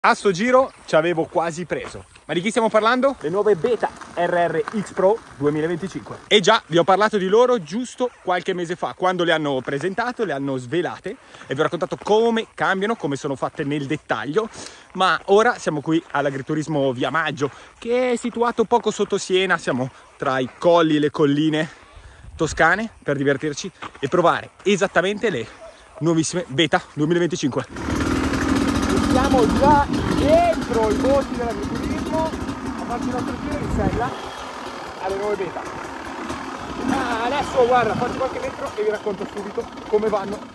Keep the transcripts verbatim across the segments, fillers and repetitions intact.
A sto giro ci avevo quasi preso. Ma di chi stiamo parlando? Le nuove Beta R R X Pro duemilaventicinque. E già, vi ho parlato di loro giusto qualche mese fa, quando le hanno presentate, le hanno svelate e vi ho raccontato come cambiano, come sono fatte nel dettaglio. Ma ora siamo qui all'Agriturismo Via Maggio, che è situato poco sotto Siena. Siamo tra i colli e le colline toscane per divertirci e provare esattamente le nuovissime Beta duemilaventicinque. Siamo già dentro i boschi dell'agriturismo a farci il nostro giro in sella alle nuove Beta. Ah, adesso guarda, faccio qualche metro e vi racconto subito come vanno.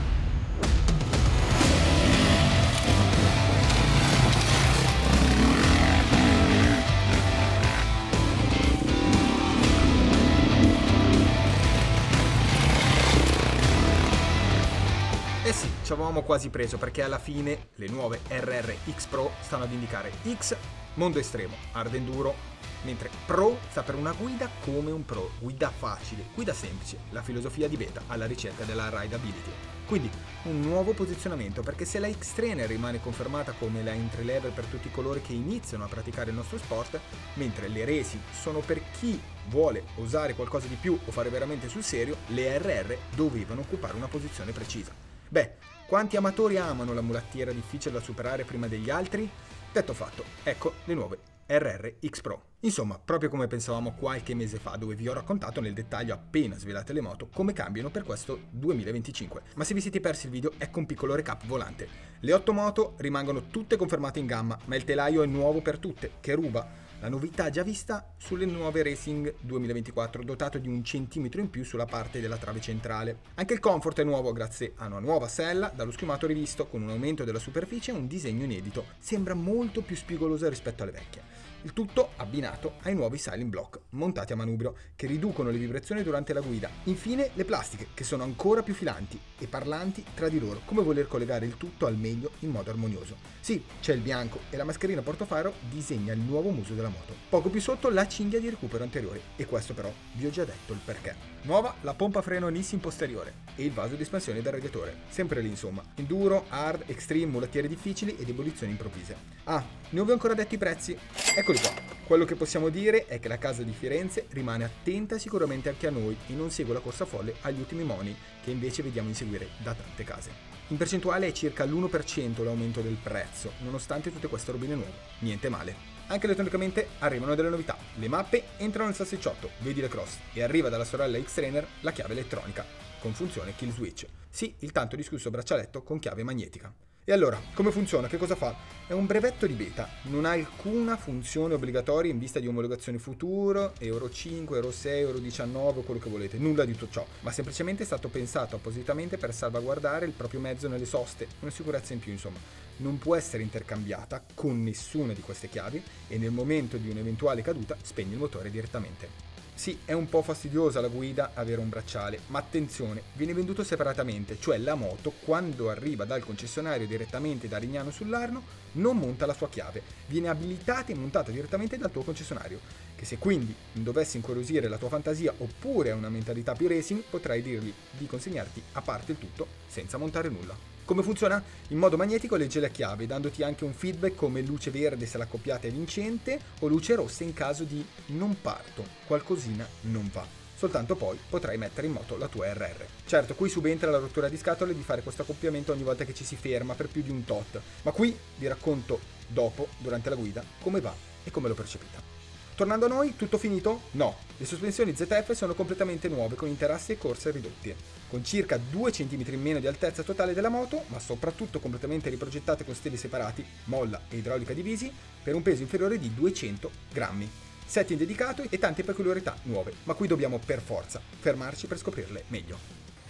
Eh sì, ci avevamo quasi preso perché alla fine le nuove R R X Pro stanno ad indicare X, mondo estremo, hard enduro, mentre Pro sta per una guida come un pro, guida facile, guida semplice, la filosofia di Beta alla ricerca della rideability. Quindi un nuovo posizionamento, perché se la X-Trainer rimane confermata come la entry level per tutti coloro che iniziano a praticare il nostro sport, mentre le racing sono per chi vuole osare qualcosa di più o fare veramente sul serio, le R R dovevano occupare una posizione precisa. Beh, quanti amatori amano la mulattiera difficile da superare prima degli altri? Detto fatto, ecco le nuove R R X Pro. Insomma, proprio come pensavamo qualche mese fa, dove vi ho raccontato nel dettaglio appena svelate le moto come cambiano per questo duemilaventicinque. Ma se vi siete persi il video, ecco un piccolo recap volante. Le otto moto rimangono tutte confermate in gamma, ma il telaio è nuovo per tutte, che ruba. La novità già vista sulle nuove Racing duemilaventiquattro, dotato di un centimetro in più sulla parte della trave centrale. Anche il comfort è nuovo grazie a una nuova sella dallo schiumato rivisto, con un aumento della superficie e un disegno inedito. Sembra molto più spigolosa rispetto alle vecchie. Il tutto abbinato ai nuovi Silent Block montati a manubrio che riducono le vibrazioni durante la guida. Infine le plastiche, che sono ancora più filanti e parlanti tra di loro, come voler collegare il tutto al meglio in modo armonioso. Sì, c'è il bianco e la mascherina portafaro disegna il nuovo muso della moto. Poco più sotto la cinghia di recupero anteriore, e questo però vi ho già detto il perché. Nuova la pompa freno Nissin posteriore e il vaso di espansione del radiatore. Sempre lì insomma. Enduro, hard, extreme, mulattiere difficili ed ebollizioni improvvise. Ah, ne ho ancora detto i prezzi? Eccoli qua. Quello che possiamo dire è che la casa di Firenze rimane attenta sicuramente anche a noi e non segue la corsa folle agli ultimi money che invece vediamo inseguire da tante case. In percentuale è circa l'uno per cento l'aumento del prezzo, nonostante tutte queste robine nuove. Niente male. Anche elettronicamente arrivano delle novità. Le mappe entrano nel salsicciotto, vedi le cross, e arriva dalla sorella X-Trainer la chiave elettronica, con funzione kill switch. Sì, il tanto discusso braccialetto con chiave magnetica. E allora, come funziona? Che cosa fa? È un brevetto di Beta, non ha alcuna funzione obbligatoria in vista di omologazioni futuro, Euro cinque, Euro sei, Euro diciannove o quello che volete, nulla di tutto ciò, ma semplicemente è stato pensato appositamente per salvaguardare il proprio mezzo nelle soste, una sicurezza in più insomma. Non può essere intercambiata con nessuna di queste chiavi e nel momento di un'eventuale caduta spegne il motore direttamente. Sì, è un po' fastidiosa la guida avere un bracciale, ma attenzione, viene venduto separatamente, cioè la moto quando arriva dal concessionario direttamente da Rignano sull'Arno non monta la sua chiave, viene abilitata e montata direttamente dal tuo concessionario, che se quindi dovessi incuriosire la tua fantasia oppure una mentalità più racing, potrai dirgli di consegnarti a parte il tutto senza montare nulla. Come funziona? In modo magnetico legge la chiave, dandoti anche un feedback come luce verde se l'accoppiata è vincente o luce rossa in caso di non parto, qualcosina non va. Soltanto poi potrai mettere in moto la tua R R. Certo, qui subentra la rottura di scatole di fare questo accoppiamento ogni volta che ci si ferma per più di un tot, ma qui vi racconto dopo, durante la guida, come va e come l'ho percepita. Tornando a noi, tutto finito? No, le sospensioni Z F sono completamente nuove con interassi e corse ridotte, con circa due centimetri in meno di altezza totale della moto, ma soprattutto completamente riprogettate con steli separati, molla e idraulica divisi, per un peso inferiore di duecento grammi. Setting dedicato e tante peculiarità nuove, ma qui dobbiamo per forza fermarci per scoprirle meglio.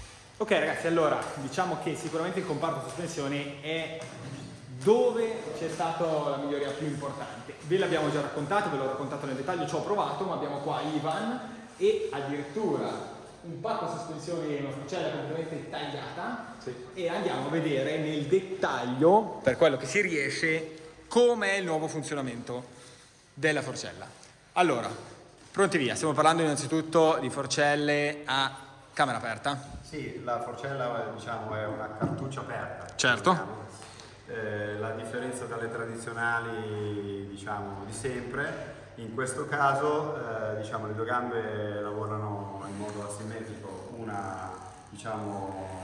Ok ragazzi, allora diciamo che sicuramente il comparto sospensione è dove c'è stata la miglioria più importante. Ve l'abbiamo già raccontato, ve l'ho raccontato nel dettaglio, ci ho provato, ma abbiamo qua Ivan e addirittura un pacco sospensioni, una forcella completamente tagliata, sì. E andiamo a vedere nel dettaglio, per quello che si riesce, com'è il nuovo funzionamento della forcella. Allora, pronti via, stiamo parlando innanzitutto di forcelle a camera aperta. Sì, la forcella diciamo è una cartuccia aperta. Certo. eh, la differenza dalle tradizionali, diciamo, di sempre. In questo caso eh, diciamo, le due gambe lavorano in modo asimmetrico, una, diciamo,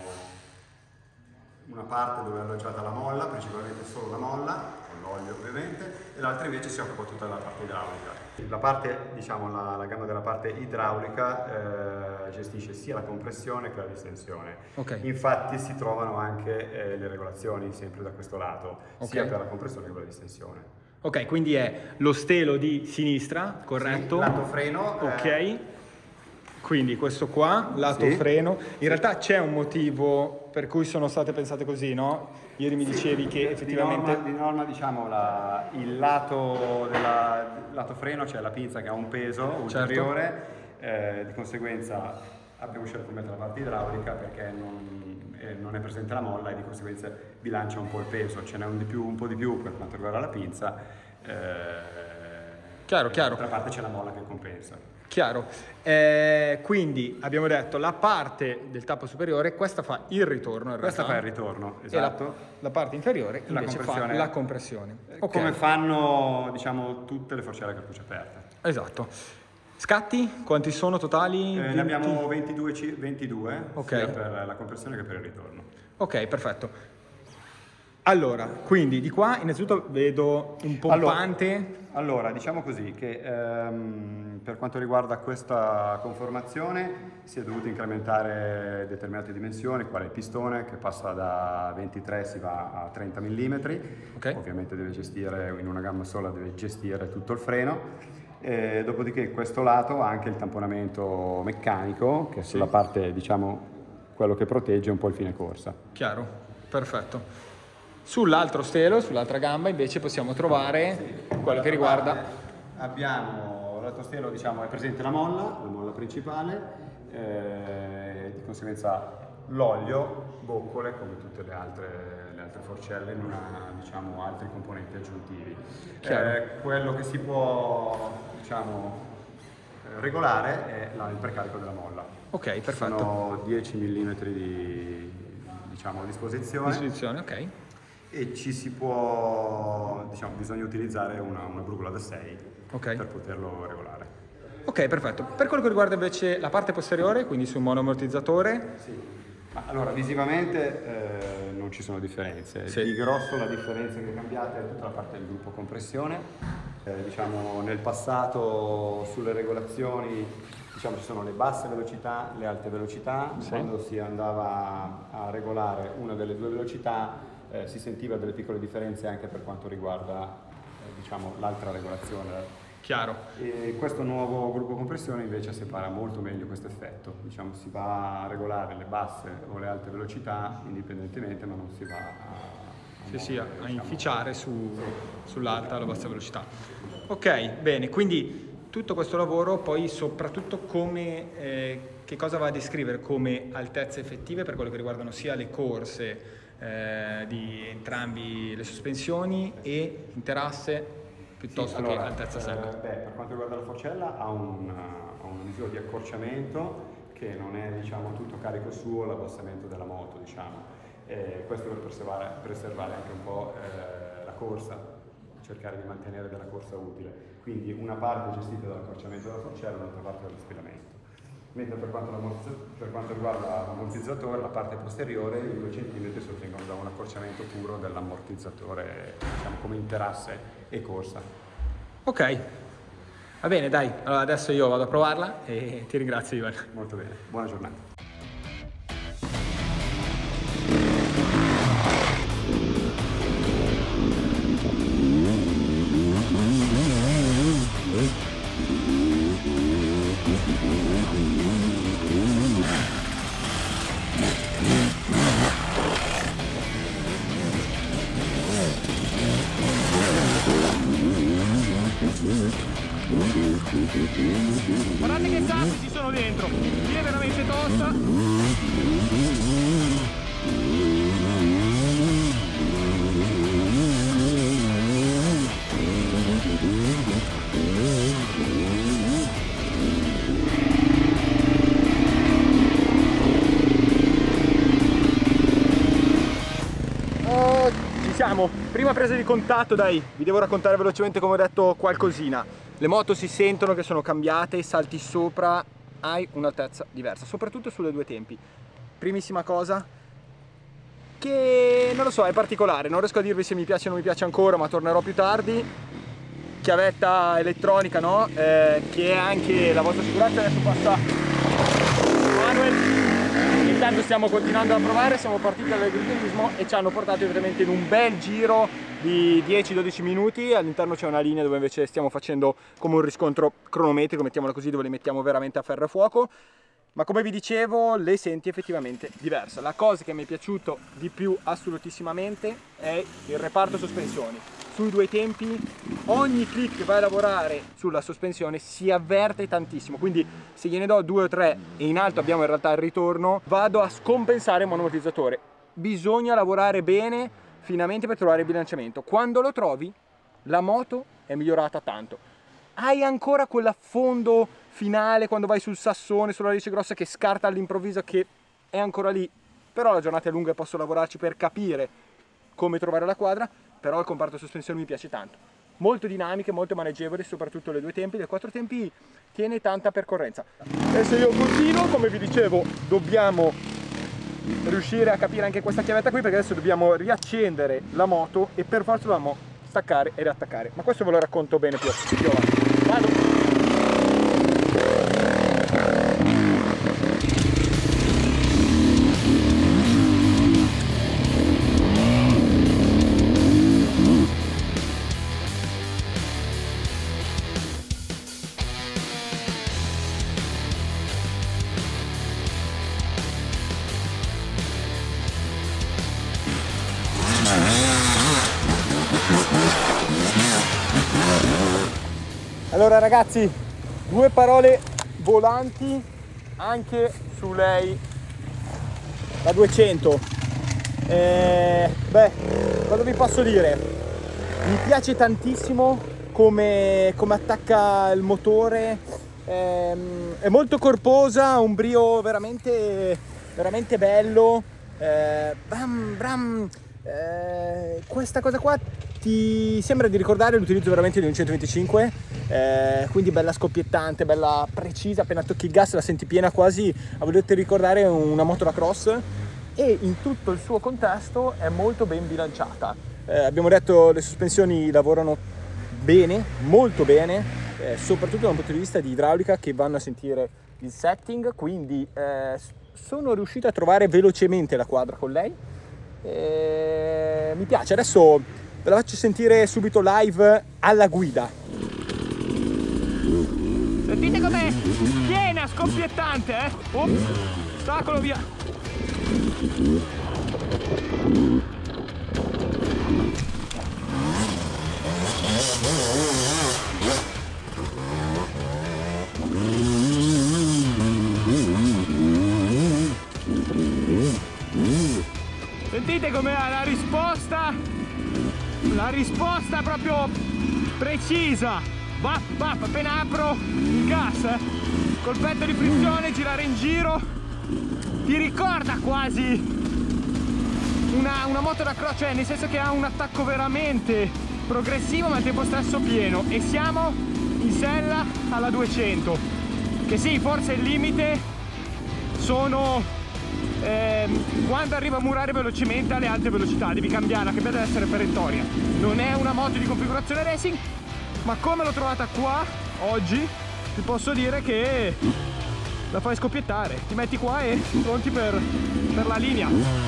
una parte dove è alloggiata la molla, principalmente solo la molla, con l'olio ovviamente, e l'altra invece si occupa tutta della parte idraulica. La parte, diciamo, la, la gamba della parte idraulica eh, gestisce sia la compressione che la distensione. Okay. Infatti si trovano anche eh, le regolazioni sempre da questo lato, okay. sia per la compressione che per la distensione. Ok, quindi è lo stelo di sinistra, corretto? Sì, lato freno. Ok, eh... quindi questo qua, lato sì. freno. In realtà c'è un motivo per cui sono state pensate così, no? Ieri mi dicevi che effettivamente... Di norma, di norma diciamo, la, il lato, della, lato freno, cioè la pinza che ha un peso ulteriore, certo. eh, di conseguenza abbiamo scelto di mettere la parte idraulica perché non, eh, non è presente la molla e di conseguenza bilancia un po' il peso, ce n'è un, di più, un po' di più per quanto riguarda la pinza, eh, chiaro, chiaro. D'altra parte c'è la molla che compensa. Chiaro, eh, quindi abbiamo detto la parte del tappo superiore, questa fa il ritorno in Questa realtà. fa il ritorno, esatto. E la, la parte inferiore la invece fa la compressione. Okay. Come fanno, diciamo, tutte le forcelle a cappuccio aperta. Esatto. Scatti? Quanti sono totali? Eh, ne abbiamo ventidue, ventidue okay. sia per la compressione che per il ritorno. Ok, perfetto. Allora, quindi di qua innanzitutto vedo un pompante. Allora, allora diciamo così che ehm, per quanto riguarda questa conformazione si è dovuto incrementare determinate dimensioni, quale il pistone che passa da ventitré si va a trenta millimetri, okay. Ovviamente deve gestire, in una gamba sola deve gestire tutto il freno. E dopodiché questo lato ha anche il tamponamento meccanico che è sulla sì. parte, diciamo, quello che protegge un po' il fine corsa. Chiaro, perfetto. Sull'altro stelo, sull'altra gamba invece possiamo trovare sì. quello che riguarda... Abbiamo l'altro stelo, diciamo, è presente la molla, la molla principale, eh, di conseguenza l'olio, boccole come tutte le altre, le altre forcelle, non ha, diciamo, altri componenti aggiuntivi. Eh, quello che si può, diciamo, regolare è la, il precarico della molla. Ok, perfetto. Sono dieci millimetri di, diciamo, a disposizione. Disposizione, ok. E ci si può, diciamo, bisogna utilizzare una, una brugola da sei okay. per poterlo regolare. Ok, perfetto. Per quello che riguarda invece la parte posteriore, quindi sul monoammortizzatore? Sì. Ma allora, visivamente eh, non ci sono differenze. Sì. Di grosso la differenza che è cambiata è tutta la parte del gruppo compressione. Eh, diciamo, nel passato sulle regolazioni, diciamo, ci sono le basse velocità, le alte velocità. Sì. Quando si andava a regolare una delle due velocità eh, si sentiva delle piccole differenze anche per quanto riguarda eh, diciamo, l'altra regolazione. Chiaro. E questo nuovo gruppo compressione invece separa molto meglio questo effetto, diciamo, si va a regolare le basse o le alte velocità indipendentemente, ma non si va a, a, sì, sì, a diciamo, inficiare su, sull'alta o la bassa velocità. Ok, bene, quindi tutto questo lavoro poi soprattutto come, eh, che cosa va a descrivere come altezze effettive per quello che riguardano sia le corse eh, di entrambi le sospensioni e interasse piuttosto sì, allora, che altezza sella. Eh, beh, per quanto riguarda la forcella ha, un, ha una misura di accorciamento che non è, diciamo, tutto carico suo l'abbassamento della moto, diciamo. Eh, questo per preservare, preservare anche un po' eh, la corsa, cercare di mantenere della corsa utile. Quindi una parte gestita dall'accorciamento della forcella, l'altra parte dallo spilamento. Mentre per quanto, per quanto riguarda l'ammortizzatore, la parte posteriore, i due centimetri sottengono da un accorciamento puro dell'ammortizzatore, diciamo, come interasse e corsa. Ok, va bene, dai, allora adesso io vado a provarla e ti ringrazio, Ivan. Molto bene, buona giornata. Guardate che sassi ci sono dentro, qui è veramente tosta. Oh, ci siamo, prima presa di contatto, dai, vi devo raccontare velocemente, come ho detto, qualcosina. Le moto si sentono che sono cambiate, salti sopra, hai un'altezza diversa, soprattutto sulle due tempi. Primissima cosa, che non lo so, è particolare, non riesco a dirvi se mi piace o non mi piace ancora, ma tornerò più tardi. Chiavetta elettronica, no? Eh, che è anche la vostra sicurezza. Adesso passa Manuel. Intanto stiamo continuando a provare, siamo partiti dall'agriturismo e ci hanno portato ovviamente in un bel giro di dieci dodici minuti. All'interno c'è una linea dove invece stiamo facendo come un riscontro cronometrico, mettiamola così, dove li mettiamo veramente a ferro e fuoco. Ma come vi dicevo, le senti effettivamente diverse. La cosa che mi è piaciuto di più assolutissimamente è il reparto sospensioni. Sui due tempi, ogni click che vai a lavorare sulla sospensione si avverte tantissimo, quindi se gliene do due o tre e in alto abbiamo in realtà il ritorno, vado a scompensare il monoammortizzatore. Bisogna lavorare bene, finamente, per trovare il bilanciamento. Quando lo trovi, la moto è migliorata tanto. Hai ancora quell'affondo finale quando vai sul sassone, sulla radice grossa, che scarta all'improvviso, che è ancora lì, però la giornata è lunga e posso lavorarci per capire come trovare la quadra. Però il comparto sospensione mi piace tanto, molto dinamiche, molto maneggevoli, soprattutto le due tempi. Le quattro tempi tiene tanta percorrenza. Adesso io continuo, come vi dicevo, dobbiamo riuscire a capire anche questa chiavetta qui, perché adesso dobbiamo riaccendere la moto e per forza dobbiamo staccare e riattaccare, ma questo ve lo racconto bene più, più avanti. Vado! Allora ragazzi, due parole volanti anche su lei, la duecento. Eh, beh, cosa vi posso dire? Mi piace tantissimo come, come attacca il motore, eh, è molto corposa, ha un brio veramente, veramente bello. Eh, bram, bram, eh, questa cosa qua ti sembra di ricordare l'utilizzo veramente di un centoventicinque, eh, quindi bella scoppiettante, bella precisa, appena tocchi il gas la senti piena, quasi a volerti ricordare una moto da cross, e in tutto il suo contesto è molto ben bilanciata. Eh, abbiamo detto le sospensioni lavorano bene, molto bene, eh, soprattutto da un punto di vista di idraulica, che vanno a sentire il setting, quindi eh, sono riuscito a trovare velocemente la quadra con lei. Eh, mi piace. Adesso ve la faccio sentire subito live alla guida. Sentite com'è piena, scoppiettante, eh? Oh, ostacolo via. Sentite com'è la risposta? La risposta proprio precisa. Va, va, appena apro il gas, eh, col petto di frizione, girare in giro, ti ricorda quasi una, una moto da cross, cioè nel senso che ha un attacco veramente progressivo ma al tempo stesso pieno. E siamo in sella alla duecento, che sì, forse il limite sono eh, quando arriva a murare velocemente alle alte velocità, devi cambiarla, che deve essere perentoria. Non è una moto di configurazione racing, ma come l'ho trovata qua oggi ti posso dire che la fai scoppiettare, ti metti qua e pronti per, per la linea.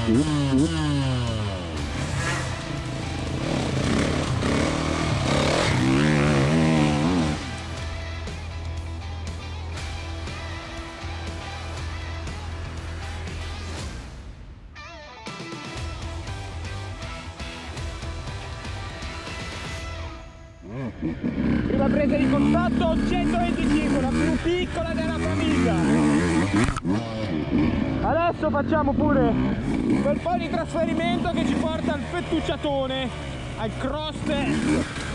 Prima presa di contatto centoventicinque, la più piccola della famiglia. Adesso facciamo pure un bel po' di trasferimento che ci porta al fettucciatone, al cross test.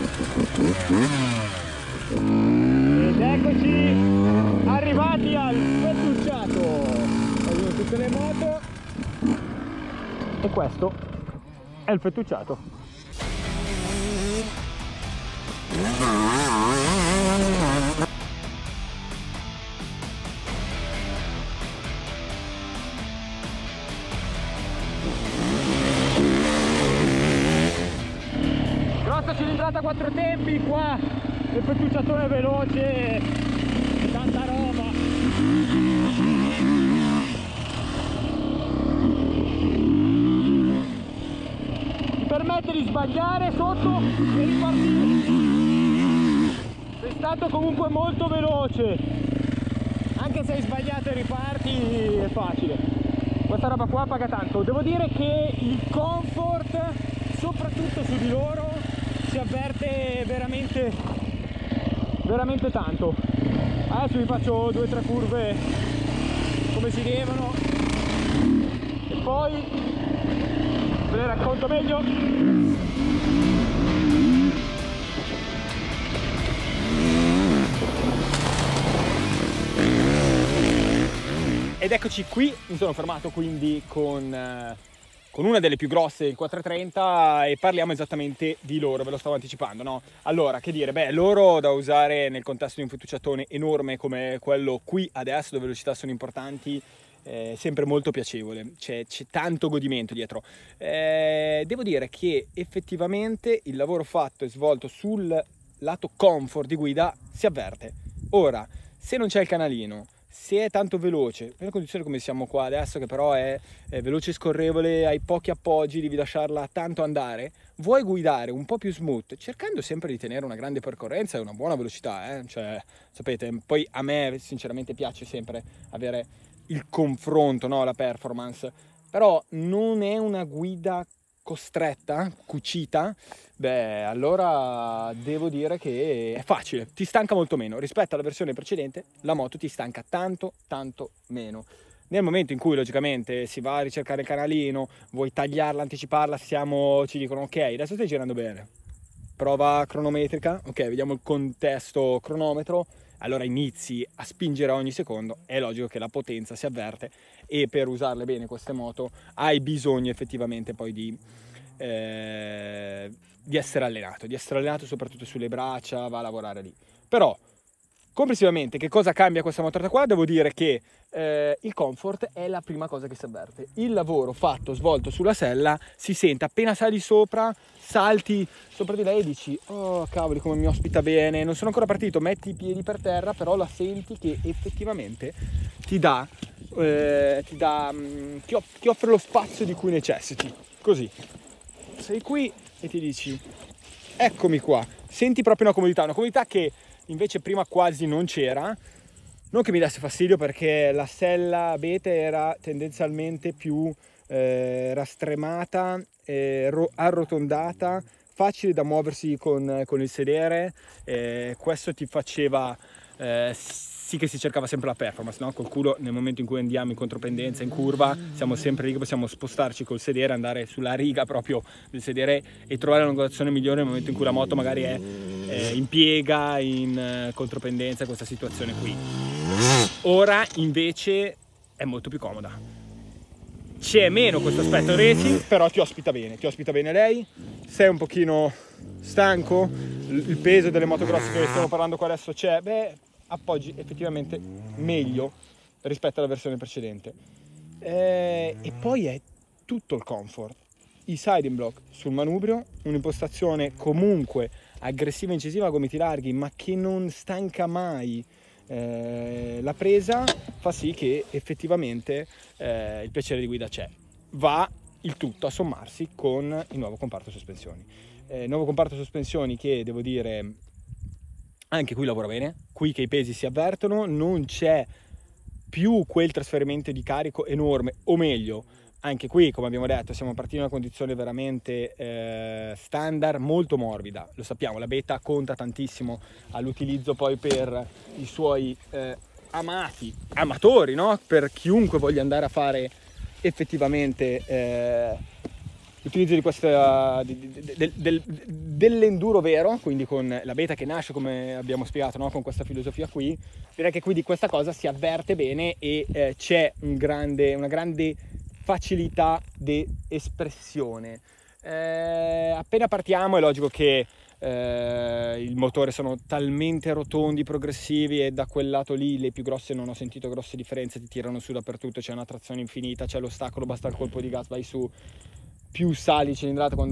Ed eccoci arrivati al fettucciato. Vogliono tutte le moto e questo è il fettucciato. Grossa cilindrata quattro tempi, qua il fettucciatore veloce, tanta roba. Ti permette di sbagliare sotto e ripartire. Sei stato comunque molto veloce, anche se hai sbagliato e riparti è facile. Questa roba qua paga tanto. Devo dire che il comfort, soprattutto su di loro, si avverte veramente veramente tanto. Adesso vi faccio due o tre curve come si devono e poi ve le racconto meglio. Ed eccoci qui, mi sono fermato quindi con, eh, con una delle più grosse, il quattrocentotrenta, e parliamo esattamente di loro, ve lo stavo anticipando, no? Allora, che dire, beh, loro da usare nel contesto di un fettucciatone enorme come quello qui adesso, dove le velocità sono importanti, è sempre molto piacevole, c'è tanto godimento dietro. Eh, devo dire che effettivamente il lavoro fatto e svolto sul lato comfort di guida si avverte. Ora, se non c'è il canalino, se è tanto veloce, nelle condizioni come siamo qua adesso, che però è, è veloce e scorrevole, hai pochi appoggi, devi lasciarla tanto andare, vuoi guidare un po' più smooth, cercando sempre di tenere una grande percorrenza e una buona velocità, eh? Cioè, sapete, poi a me sinceramente piace sempre avere il confronto, no? La performance, però non è una guida costretta, cucita, beh, allora devo dire che è facile, ti stanca molto meno rispetto alla versione precedente. La moto ti stanca tanto tanto meno. Nel momento in cui logicamente si va a ricercare il canalino, vuoi tagliarla, anticiparla, siamo, ci dicono ok, adesso stai girando bene, prova cronometrica, ok, vediamo il contesto cronometro, allora inizi a spingere ogni secondo, è logico che la potenza si avverte e per usarle bene queste moto hai bisogno effettivamente poi di, eh, di essere allenato, di essere allenato soprattutto sulle braccia, va a lavorare lì. Però complessivamente che cosa cambia questa motoretta qua? Devo dire che eh, il comfort è la prima cosa che si avverte. Il lavoro fatto, svolto sulla sella si sente appena sali sopra, salti sopra di lei e dici oh cavoli come mi ospita bene, non sono ancora partito, metti i piedi per terra, però la senti che effettivamente ti dà, eh, ti, dà ti, off- ti offre lo spazio di cui necessiti. Così sei qui e ti dici eccomi qua, senti proprio una comodità, una comodità che invece prima quasi non c'era. Non che mi desse fastidio, perché la sella abete era tendenzialmente più eh, rastremata, eh, ro- arrotondata, facile da muoversi con, con il sedere, eh, questo ti faceva eh, sì che si cercava sempre la performance, no? Col culo nel momento in cui andiamo in contropendenza, in curva, siamo sempre lì che possiamo spostarci col sedere, andare sulla riga proprio del sedere e trovare l'angolazione migliore nel momento in cui la moto magari è eh, in piega, in eh, contropendenza, questa situazione qui. Ora invece è molto più comoda, c'è meno questo aspetto racing, però ti ospita bene, ti ospita bene lei, sei un pochino stanco, il peso delle moto grosse che stiamo parlando qua adesso c'è, beh, appoggi effettivamente meglio rispetto alla versione precedente. Eh, e poi è tutto il comfort, i siding block sul manubrio, un'impostazione comunque aggressiva e incisiva a gomiti larghi, ma che non stanca mai. Eh, la presa fa sì che effettivamente eh, il piacere di guida c'è. Va il tutto a sommarsi con il nuovo comparto sospensioni. Eh, nuovo comparto sospensioni che devo dire anche qui lavora bene, qui che i pesi si avvertono, non c'è più quel trasferimento di carico enorme, o meglio, anche qui come abbiamo detto siamo partiti in una condizione veramente eh, standard, molto morbida, lo sappiamo, la beta conta tantissimo all'utilizzo poi per i suoi eh, amati, amatori, no? Per chiunque voglia andare a fare effettivamente eh, l'utilizzo di questa di, di, del, del, dell'enduro vero, quindi con la beta che nasce come abbiamo spiegato, no? Con questa filosofia qui, direi che qui di questa cosa si avverte bene e eh, c'è un grande, una grande facilità di espressione. Eh, appena partiamo è logico che eh, il motore sono talmente rotondi, progressivi, e da quel lato lì le più grosse non ho sentito grosse differenze, ti tirano su dappertutto, c'è una trazione infinita, c'è l'ostacolo, basta il colpo di gas, vai su, più sali cilindrata quando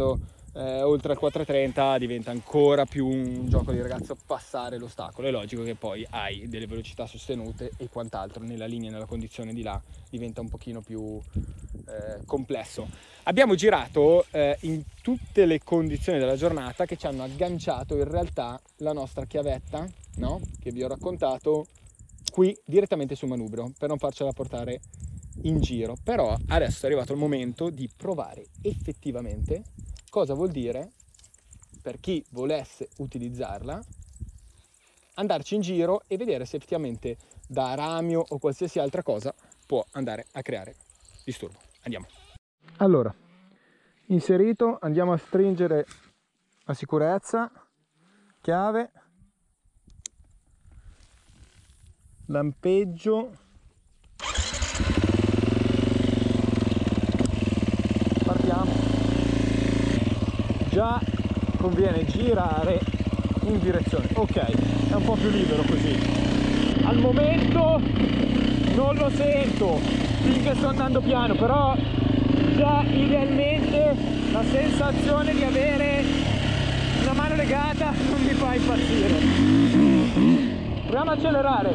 eh, oltre al quattrocentotrenta diventa ancora più un gioco di ragazzo passare l'ostacolo. È logico che poi hai delle velocità sostenute e quant'altro, nella linea, nella condizione di là diventa un pochino più eh, complesso. Abbiamo girato eh, in tutte le condizioni della giornata che ci hanno agganciato in realtà la nostra chiavetta, no? Che vi ho raccontato qui direttamente sul manubrio, per non farcela portare in giro. Però adesso è arrivato il momento di provare effettivamente cosa vuol dire, per chi volesse utilizzarla, andarci in giro e vedere se effettivamente da ramio o qualsiasi altra cosa può andare a creare disturbo. Andiamo. Allora, inserito, andiamo a stringere la sicurezza, chiave, lampeggio, partiamo. Già conviene girare in direzione, ok, è un po' più libero così. Al momento non lo sento finché sto andando piano, però già idealmente la sensazione di avere una mano legata non mi fa impazzire. Proviamo a accelerare.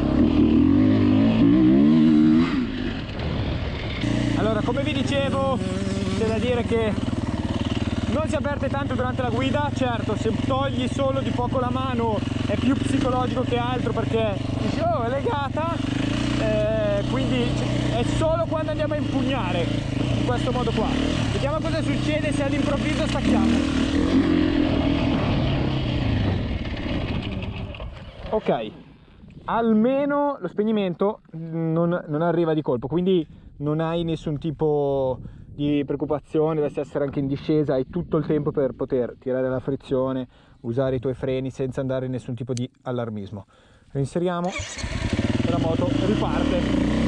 Allora, come vi dicevo, c'è da dire che non si avverte tanto durante la guida. Certo, se togli solo di poco la mano è più psicologico che altro, perché dici oh è legata, eh, quindi è solo quando andiamo a impugnare in questo modo qua. Vediamo cosa succede se all'improvviso stacchiamo. Ok, almeno lo spegnimento non, non arriva di colpo, quindi non hai nessun tipo di preoccupazione, dovresti essere anche in discesa, hai tutto il tempo per poter tirare la frizione, usare i tuoi freni senza andare in nessun tipo di allarmismo. Reinseriamo e la moto riparte.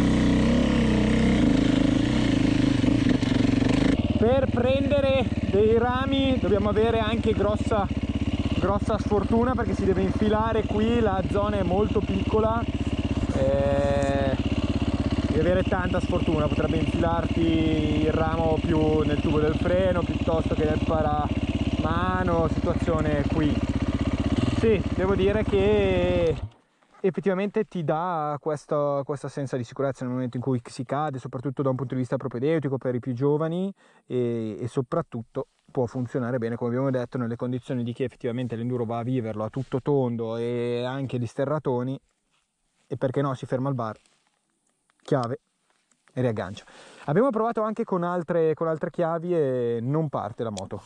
Per prendere dei rami dobbiamo avere anche grossa, grossa sfortuna, perché si deve infilare qui, la zona è molto piccola. Eh... Devi avere tanta sfortuna, potrebbe infilarti il ramo più nel tubo del freno piuttosto che nel paramano, situazione qui. Sì, devo dire che effettivamente ti dà questa, questa sensa di sicurezza nel momento in cui si cade, soprattutto da un punto di vista propedeutico per i più giovani, e, e soprattutto può funzionare bene, come abbiamo detto, nelle condizioni di chi effettivamente l'enduro va a viverlo a tutto tondo e anche di sterratoni, e perché no si ferma al bar, chiave e riaggancia. Abbiamo provato anche con altre, con altre chiavi e non parte la moto.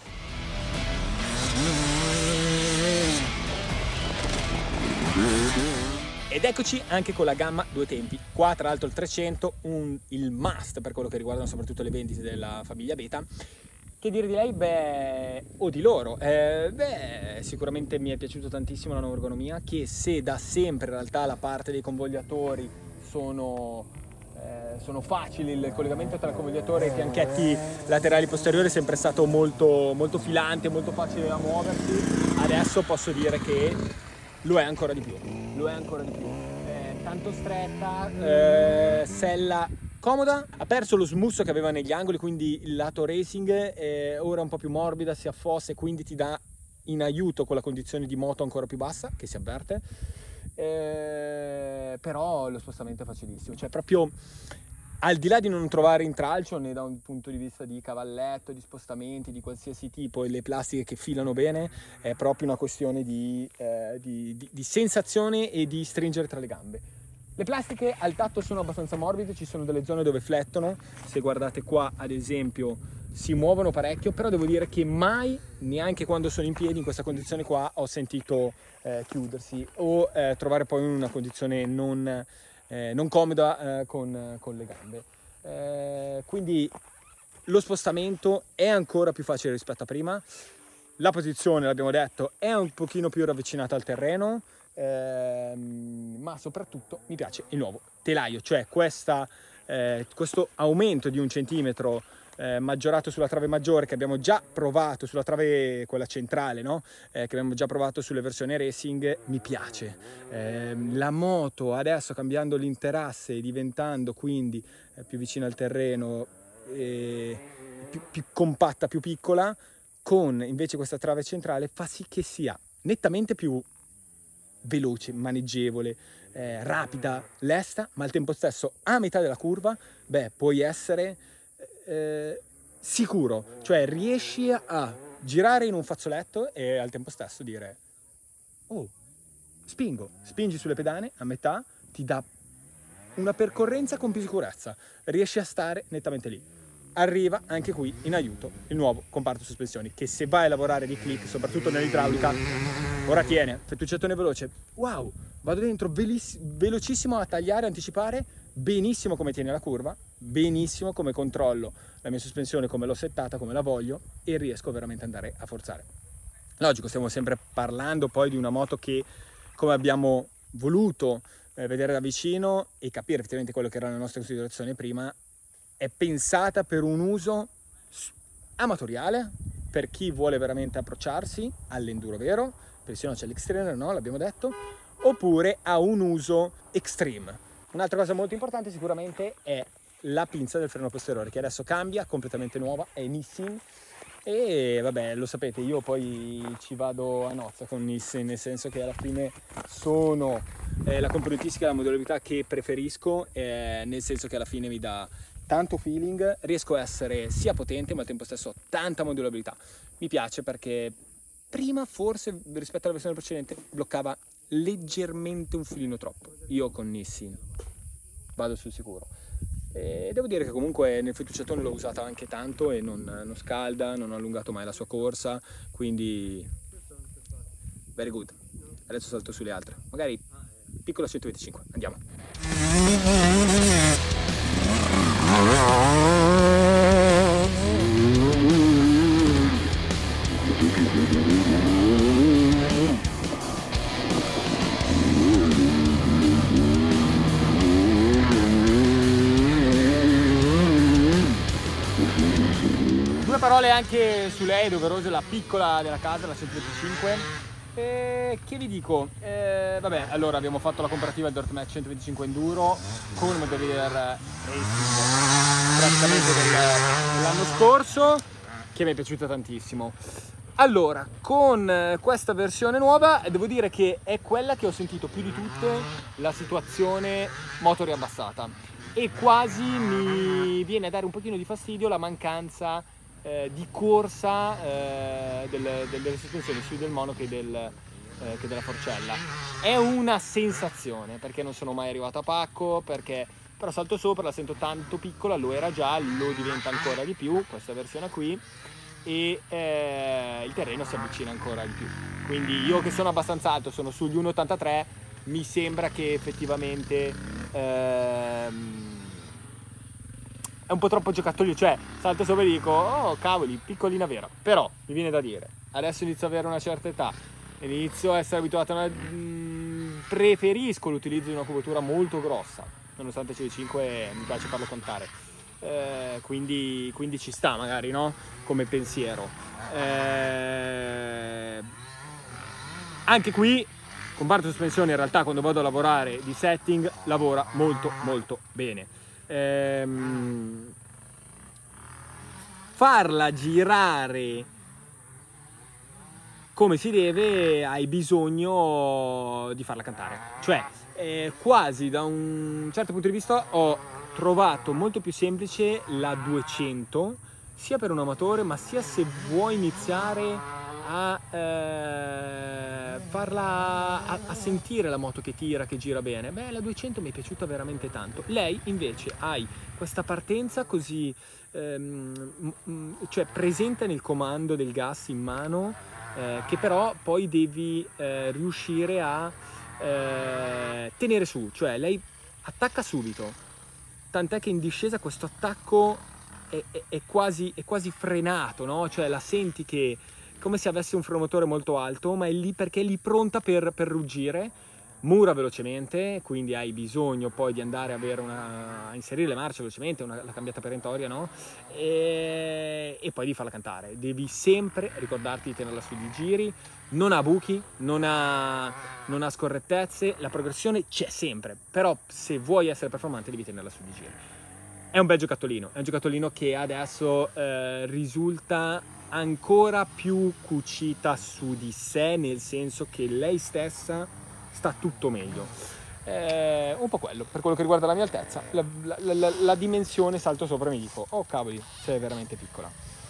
Ed eccoci anche con la gamma due tempi. Qua tra l'altro il trecento, un, il must per quello che riguardano soprattutto le vendite della famiglia Beta. Che dire di lei? Beh, o di loro? Eh, beh, sicuramente mi è piaciuto tantissimo la nuova ergonomia, che se da sempre in realtà la parte dei convogliatori sono, eh, sono facili, il collegamento tra il convogliatore e i fianchetti laterali posteriori è sempre stato molto, molto filante, molto facile da muoversi. Adesso posso dire che lo è ancora di più, lo è ancora di più. È tanto stretta, eh, sella comoda, ha perso lo smusso che aveva negli angoli, quindi il lato racing è ora un po' più morbida, si affossa e quindi ti dà in aiuto con la condizione di moto ancora più bassa, che si avverte, eh, però lo spostamento è facilissimo, cioè proprio al di là di non trovare intralcio né da un punto di vista di cavalletto, di spostamenti di qualsiasi tipo e le plastiche che filano bene, è proprio una questione di, eh, di, di, di sensazione e di stringere tra le gambe. Le plastiche al tatto sono abbastanza morbide, ci sono delle zone dove flettono, se guardate qua ad esempio si muovono parecchio, però devo dire che mai, neanche quando sono in piedi in questa condizione qua, ho sentito eh, chiudersi o eh, trovare poi una condizione non, eh, non comoda eh, con, con le gambe. Eh, quindi lo spostamento è ancora più facile rispetto a prima, la posizione, l'abbiamo detto, è un pochino più ravvicinata al terreno, Eh, ma soprattutto mi piace il nuovo telaio, cioè questa, eh, questo aumento di un centimetro eh, maggiorato sulla trave maggiore che abbiamo già provato sulla trave quella centrale, no? Eh, che abbiamo già provato sulle versioni racing, mi piace. Eh, la moto adesso, cambiando l'interasse e diventando quindi eh, più vicina al terreno, eh, più, più compatta, più piccola, con invece questa trave centrale fa sì che sia nettamente più veloce, maneggevole, eh, rapida, lesta, ma al tempo stesso a metà della curva, beh, puoi essere eh, sicuro, cioè riesci a girare in un fazzoletto e al tempo stesso dire oh, spingo, spingi sulle pedane a metà, ti dà una percorrenza con più sicurezza, riesci a stare nettamente lì. Arriva anche qui in aiuto il nuovo comparto sospensioni, che se vai a lavorare di click, soprattutto nell'idraulica, ora tiene, fettuccettone veloce, wow, vado dentro velocissimo a tagliare, anticipare, benissimo come tiene la curva, benissimo come controllo la mia sospensione, come l'ho settata, come la voglio, e riesco veramente ad andare a forzare. Logico, stiamo sempre parlando poi di una moto che, come abbiamo voluto eh, vedere da vicino e capire effettivamente quello che era la nostra considerazione prima, è pensata per un uso amatoriale, per chi vuole veramente approcciarsi all'enduro vero, perché se no c'è l'extrainer, no? L'abbiamo detto, oppure a un uso extreme. Un'altra cosa molto importante sicuramente è la pinza del freno posteriore, che adesso cambia, completamente nuova, è Nissin, e vabbè, lo sapete, io poi ci vado a nozze con Nissin, nel senso che alla fine sono eh, la componentistica e la modularità che preferisco, eh, nel senso che alla fine mi dà tanto feeling, riesco a essere sia potente ma al tempo stesso tanta modulabilità. Mi piace perché prima forse rispetto alla versione precedente bloccava leggermente un filino troppo. Io con Nissin vado sul sicuro. E devo dire che comunque nel fettucciatone l'ho usata anche tanto e non, non scalda, non ho allungato mai la sua corsa, quindi very good. Adesso salto sulle altre, magari piccola centoventicinque, andiamo. Due parole anche su lei, doverosa, la piccola della casa, la centoventicinque. Eh, che vi dico? Eh, vabbè, allora abbiamo fatto la comparativa del Dirt Match centoventicinque Enduro con il Modelier Racing praticamente dell'anno scorso, che mi è piaciuta tantissimo. Allora, con questa versione nuova devo dire che è quella che ho sentito più di tutte la situazione moto riabbassata, e quasi mi viene a dare un pochino di fastidio la mancanza Eh, di corsa eh, delle, delle sospensioni sia del mono che, del, eh, che della forcella. È una sensazione, perché non sono mai arrivato a pacco, perché però salto sopra, la sento tanto piccola, lo era già, lo diventa ancora di più questa versione qui, e eh, il terreno si avvicina ancora di più. Quindi io che sono abbastanza alto, sono sugli uno virgola ottantatré, mi sembra che effettivamente ehm, è un po' troppo giocattolino, cioè salto sopra e dico oh cavoli, piccolina vera, però mi viene da dire, adesso inizio ad avere una certa età, inizio a essere abituato a una... preferisco l'utilizzo di una cubatura molto grossa, nonostante C V cinque mi piace farlo contare, eh, quindi, quindi ci sta magari, no? Come pensiero. Eh... Anche qui comparto sospensione, in realtà quando vado a lavorare di setting lavora molto molto bene. Ehm, farla girare come si deve, hai bisogno di farla cantare, cioè eh, quasi da un certo punto di vista ho trovato molto più semplice la duecento, sia per un amatore ma sia se vuoi iniziare a eh, farla a, a sentire la moto che tira, che gira bene. Beh, la duecento mi è piaciuta veramente tanto. Lei invece hai questa partenza così ehm, cioè presente nel comando del gas in mano, eh, che però poi devi eh, riuscire a eh, tenere su, cioè lei attacca subito, tant'è che in discesa questo attacco è, è, è, quasi, è quasi frenato, no? Cioè la senti che come se avesse un freno-motore molto alto, ma è lì perché è lì pronta per, per ruggire, mura velocemente, quindi hai bisogno poi di andare a, avere una, a inserire le marce velocemente, una, la cambiata perentoria, no? E, e poi di farla cantare. Devi sempre ricordarti di tenerla su di giri, non ha buchi, non ha, non ha scorrettezze, la progressione c'è sempre, però se vuoi essere performante devi tenerla su di giri. È un bel giocattolino, è un giocattolino che adesso eh, risulta ancora più cucita su di sé, nel senso che lei stessa sta tutto meglio. Eh, un po' quello, per quello che riguarda la mia altezza, la, la, la, la dimensione, salto sopra e mi dico, oh cavoli, sei veramente piccola.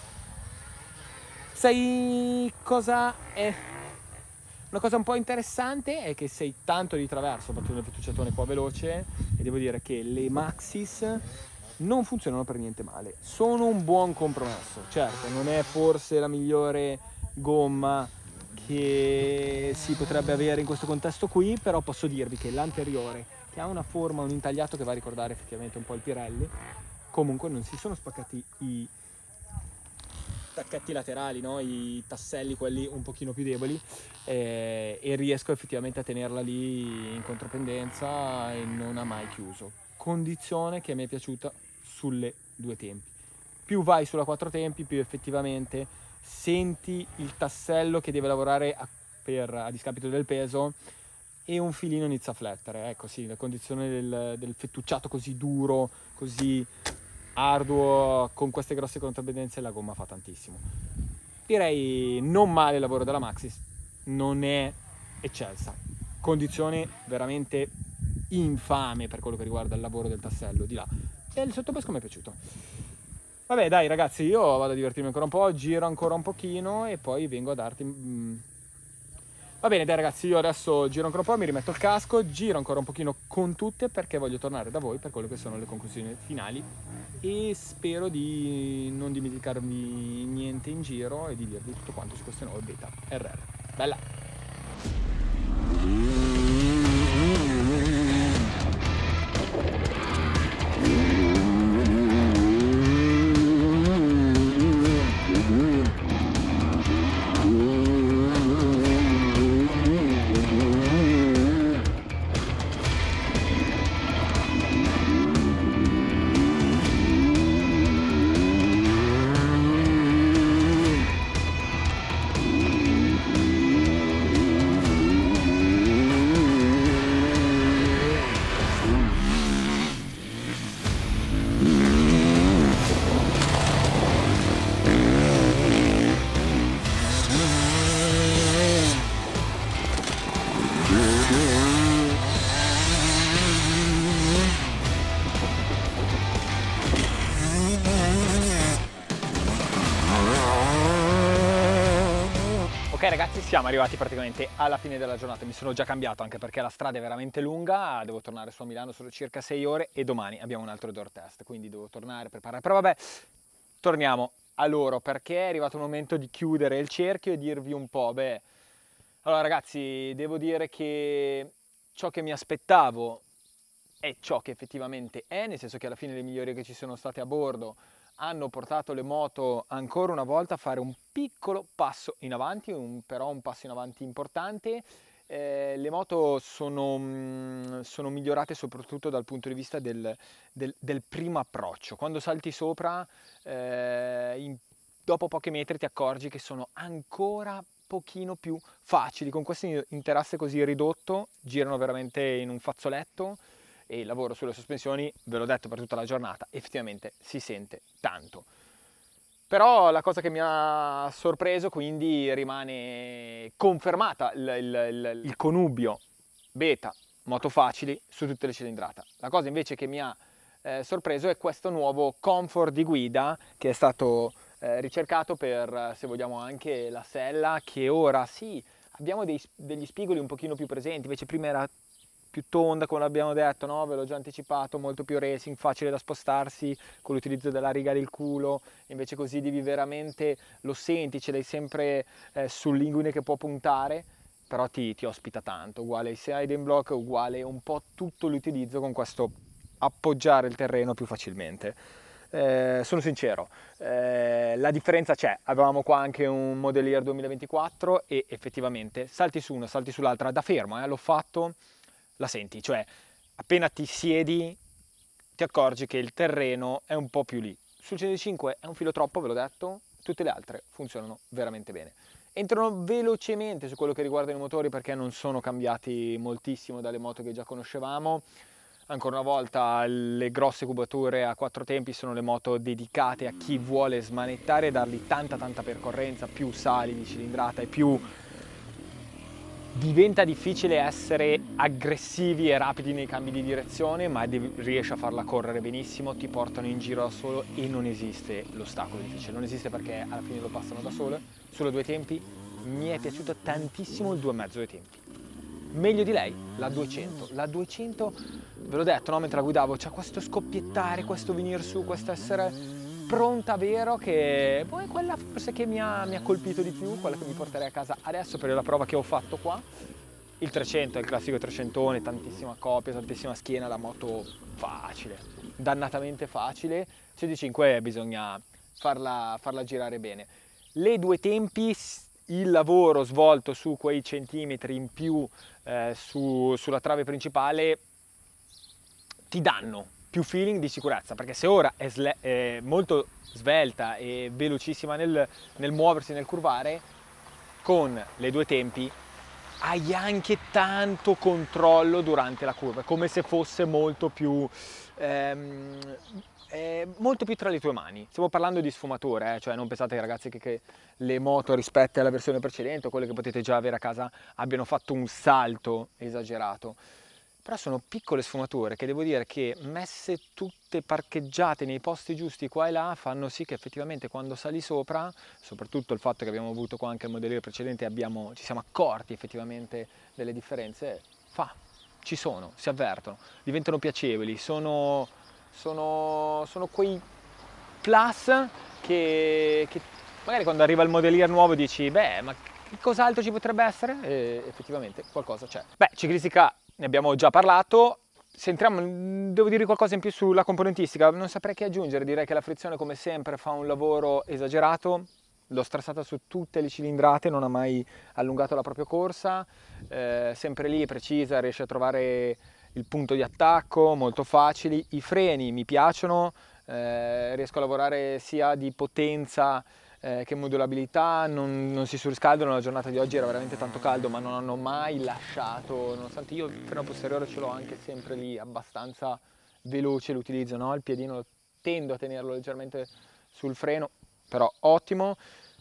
Sai cosa è? Una cosa un po' interessante è che sei tanto di traverso, partendo dal fettucciatone qua veloce, e devo dire che le Maxxis non funzionano per niente male, sono un buon compromesso. Certo, non è forse la migliore gomma che si potrebbe avere in questo contesto qui, però posso dirvi che l'anteriore, che ha una forma, un intagliato che va a ricordare effettivamente un po' il Pirelli, comunque non si sono spaccati i tacchetti laterali, no? I tasselli, quelli un pochino più deboli, eh, e riesco effettivamente a tenerla lì in contropendenza e non ha mai chiuso. Condizione che mi è piaciuta sulle due tempi. Più vai sulla quattro tempi, più effettivamente senti il tassello che deve lavorare a, per, a discapito del peso, e un filino inizia a flettere. Ecco sì, la condizione del, del fettucciato così duro, così arduo, con queste grosse contropendenze, la gomma fa tantissimo. Direi non male il lavoro della Maxxis, non è eccelsa, condizione veramente infame per quello che riguarda il lavoro del tassello di là, e il sottopesco mi è piaciuto. Vabbè dai ragazzi, io vado a divertirmi ancora un po', giro ancora un pochino e poi vengo a darti... Mm. Va bene dai ragazzi, io adesso giro ancora un po', mi rimetto il casco, giro ancora un pochino con tutte perché voglio tornare da voi per quello che sono le conclusioni finali, e spero di non dimenticarvi niente in giro e di dirvi tutto quanto su queste nuove Beta R R. Bella! Ok ragazzi, siamo arrivati praticamente alla fine della giornata, mi sono già cambiato anche perché la strada è veramente lunga, devo tornare su a Milano, sono circa sei ore e domani abbiamo un altro door test, quindi devo tornare a preparare, però vabbè, torniamo a loro perché è arrivato il momento di chiudere il cerchio e dirvi un po', beh, allora ragazzi, devo dire che ciò che mi aspettavo è ciò che effettivamente è, nel senso che alla fine le migliorie che ci sono state a bordo hanno portato le moto ancora una volta a fare un piccolo passo in avanti, un, però un passo in avanti importante. Eh, le moto sono, mh, sono migliorate soprattutto dal punto di vista del, del, del primo approccio. Quando salti sopra, eh, in, dopo pochi metri ti accorgi che sono ancora pochino più facili. Con questo interasse così ridotto, girano veramente in un fazzoletto, e il lavoro sulle sospensioni, ve l'ho detto per tutta la giornata, effettivamente si sente tanto. Però la cosa che mi ha sorpreso, quindi rimane confermata il, il, il, il connubio Beta moto facili su tutte le cilindrate. La cosa invece che mi ha eh, sorpreso è questo nuovo comfort di guida che è stato eh, ricercato per, se vogliamo, anche la sella, che ora sì, abbiamo dei, degli spigoli un pochino più presenti, invece prima era più tonda, come l'abbiamo detto, no? Ve l'ho già anticipato, molto più racing, facile da spostarsi con l'utilizzo della riga del culo, invece così devi veramente, lo senti, ce l'hai sempre eh, sull'inguine che può puntare, però ti, ti ospita tanto, uguale ai side in block, uguale un po' tutto l'utilizzo con questo appoggiare il terreno più facilmente. Eh, sono sincero, eh, la differenza c'è, avevamo qua anche un Model Year duemilaventiquattro e effettivamente salti su una, salti sull'altra, da fermo, eh, l'ho fatto, la senti, cioè appena ti siedi ti accorgi che il terreno è un po' più lì. Sul centocinque è un filo troppo, ve l'ho detto, tutte le altre funzionano veramente bene. Entrano velocemente su quello che riguarda i motori perché non sono cambiati moltissimo dalle moto che già conoscevamo. Ancora una volta le grosse cubature a quattro tempi sono le moto dedicate a chi vuole smanettare e dargli tanta tanta percorrenza, più sali di cilindrata e più diventa difficile essere aggressivi e rapidi nei cambi di direzione, ma riesci a farla correre benissimo, ti portano in giro da solo e non esiste l'ostacolo difficile, non esiste perché alla fine lo passano da solo. Sulle due tempi mi è piaciuto tantissimo il due e mezzo dei tempi. Meglio di lei, la duecento. La duecento, ve l'ho detto, no, mentre la guidavo, c'è questo scoppiettare, questo venire su, questo essere pronta vero, che poi è quella forse che mi ha, mi ha colpito di più, quella che mi porterei a casa adesso per la prova che ho fatto qua. Il trecento è il classico trecentone, tantissima coppia, tantissima schiena, la moto facile, dannatamente facile. cento cinque bisogna farla, farla girare bene. Le due tempi, il lavoro svolto su quei centimetri in più eh, su, sulla trave principale ti danno più feeling di sicurezza, perché se ora è, è molto svelta e velocissima nel, nel muoversi, nel curvare, con le due tempi hai anche tanto controllo durante la curva, come se fosse molto più ehm, eh, molto più tra le tue mani. Stiamo parlando di sfumature, eh? Cioè non pensate ragazzi che, che le moto rispetto alla versione precedente o quelle che potete già avere a casa abbiano fatto un salto esagerato. Però sono piccole sfumature che devo dire che messe tutte parcheggiate nei posti giusti qua e là fanno sì che effettivamente quando sali sopra, soprattutto il fatto che abbiamo avuto qua anche il modelliere precedente, abbiamo, ci siamo accorti effettivamente delle differenze, fa, ci sono, si avvertono, diventano piacevoli, sono, sono, sono quei plus che, che magari quando arriva il modelliere nuovo dici beh ma che cos'altro ci potrebbe essere? E effettivamente qualcosa c'è. Beh, ciclistica ne abbiamo già parlato, se entriamo, devo dire qualcosa in più sulla componentistica, non saprei che aggiungere, direi che la frizione come sempre fa un lavoro esagerato, l'ho stressata su tutte le cilindrate, non ha mai allungato la propria corsa, eh, sempre lì, precisa, riesce a trovare il punto di attacco, molto facili, i freni mi piacciono, eh, riesco a lavorare sia di potenza Eh, che modulabilità, non, non si surriscaldano. La giornata di oggi era veramente tanto caldo, ma non hanno mai lasciato, nonostante io il freno posteriore ce l'ho anche sempre lì abbastanza veloce l'utilizzo, no? Il piedino tendo a tenerlo leggermente sul freno, però ottimo.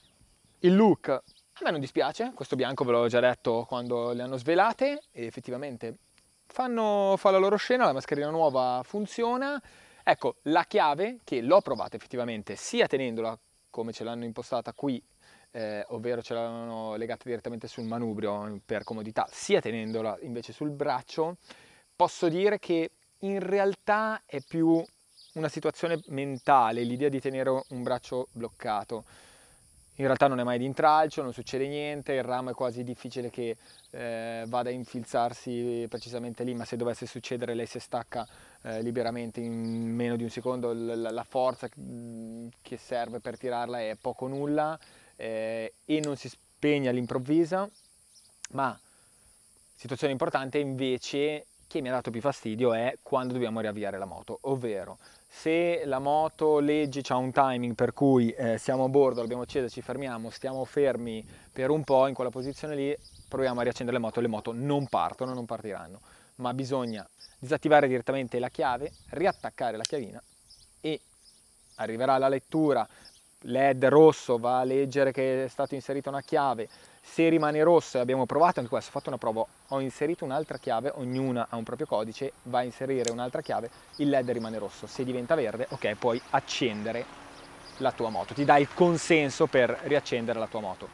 Il look a me non dispiace, questo bianco ve l'ho già detto quando le hanno svelate e effettivamente fanno, fa la loro scena, la mascherina nuova funziona. Ecco, la chiave che l'ho provata effettivamente sia tenendola come ce l'hanno impostata qui, eh, ovvero ce l'hanno legata direttamente sul manubrio per comodità, sia tenendola invece sul braccio, posso dire che in realtà è più una situazione mentale, l'idea di tenere un braccio bloccato. In realtà non è mai di intralcio, non succede niente, il ramo è quasi difficile che eh, vada a infilzarsi precisamente lì, ma se dovesse succedere lei si stacca eh, liberamente in meno di un secondo, la, la forza che serve per tirarla è poco nulla eh, e non si spegne all'improvvisa. Ma situazione importante invece che mi ha dato più fastidio è quando dobbiamo riavviare la moto, ovvero se la moto legge, c'ha un timing per cui eh, siamo a bordo, l'abbiamo accesa, ci fermiamo, stiamo fermi per un po', in quella posizione lì proviamo a riaccendere le moto, le moto non partono, non partiranno, ma bisogna disattivare direttamente la chiave, riattaccare la chiavina e arriverà la lettura, L E D rosso va a leggere che è stata inserita una chiave. Se rimane rosso, abbiamo provato anche questo, ho fatto una prova, ho inserito un'altra chiave, ognuna ha un proprio codice, va a inserire un'altra chiave, il L E D rimane rosso. Se diventa verde, ok, puoi accendere la tua moto, ti dà il consenso per riaccendere la tua moto.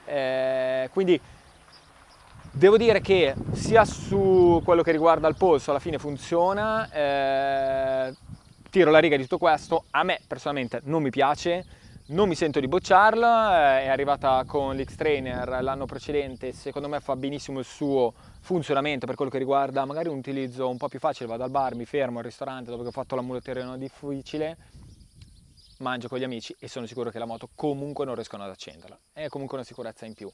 Eh, quindi devo dire che sia su quello che riguarda il polso alla fine funziona, eh, tiro la riga di tutto questo, a me personalmente non mi piace. Non mi sento di bocciarla, è arrivata con l'X-Trainer l'anno precedente, secondo me fa benissimo il suo funzionamento per quello che riguarda magari un utilizzo un po' più facile, vado al bar, mi fermo al ristorante dopo che ho fatto la mulettiera difficile, mangio con gli amici e sono sicuro che la moto comunque non riescono ad accenderla, è comunque una sicurezza in più.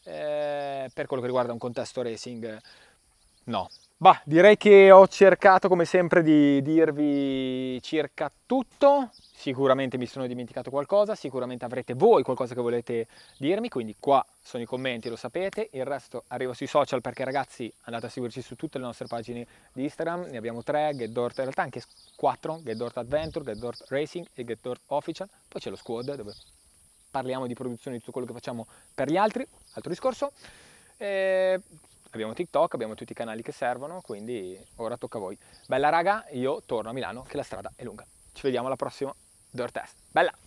Eh, per quello che riguarda un contesto racing, no. Bah, direi che ho cercato come sempre di dirvi circa tutto. sicuramente mi sono dimenticato qualcosa, sicuramente avrete voi qualcosa che volete dirmi, quindi qua sono i commenti, lo sapete, il resto arriva sui social perché ragazzi andate a seguirci su tutte le nostre pagine di Instagram, ne abbiamo tre, GetDort, in realtà anche quattro, GetDort Adventure, GetDort Racing e GetDort Official, poi c'è lo squad dove parliamo di produzione di tutto quello che facciamo per gli altri, altro discorso. E abbiamo TikTok, abbiamo tutti i canali che servono, quindi ora tocca a voi. Bella raga, io torno a Milano che la strada è lunga. Ci vediamo alla prossima Dirt Test. Bella!